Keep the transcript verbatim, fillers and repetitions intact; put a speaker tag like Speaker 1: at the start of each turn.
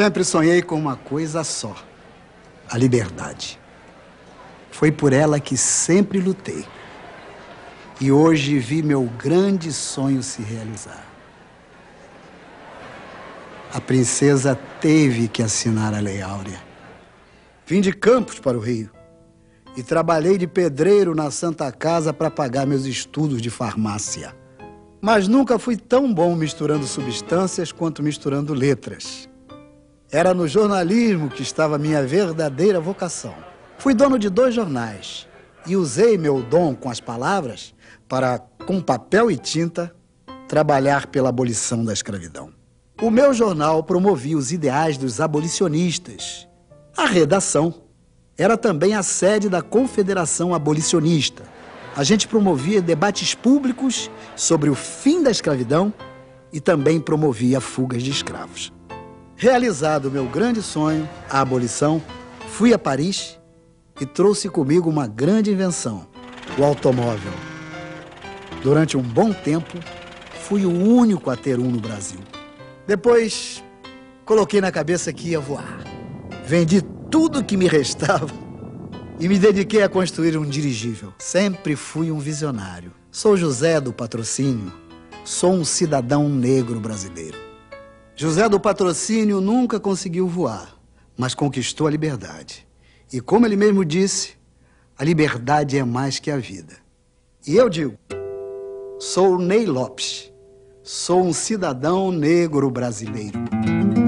Speaker 1: Sempre sonhei com uma coisa só: a liberdade. Foi por ela que sempre lutei. E hoje vi meu grande sonho se realizar. A princesa teve que assinar a Lei Áurea. Vim de Campos para o Rio e trabalhei de pedreiro na Santa Casa para pagar meus estudos de farmácia. Mas nunca fui tão bom misturando substâncias quanto misturando letras. Era no jornalismo que estava a minha verdadeira vocação. Fui dono de dois jornais e usei meu dom com as palavras para, com papel e tinta, trabalhar pela abolição da escravidão. O meu jornal promovia os ideais dos abolicionistas. A redação era também a sede da Confederação Abolicionista. A gente promovia debates públicos sobre o fim da escravidão e também promovia fugas de escravos. Realizado o meu grande sonho, a abolição, fui a Paris e trouxe comigo uma grande invenção, o automóvel. Durante um bom tempo, fui o único a ter um no Brasil. Depois, coloquei na cabeça que ia voar. Vendi tudo que me restava e me dediquei a construir um dirigível. Sempre fui um visionário. Sou José do Patrocínio. Sou um cidadão negro brasileiro. José do Patrocínio nunca conseguiu voar, mas conquistou a liberdade. E como ele mesmo disse, a liberdade é mais que a vida. E eu digo, sou Ney Lopes. Sou um cidadão negro brasileiro.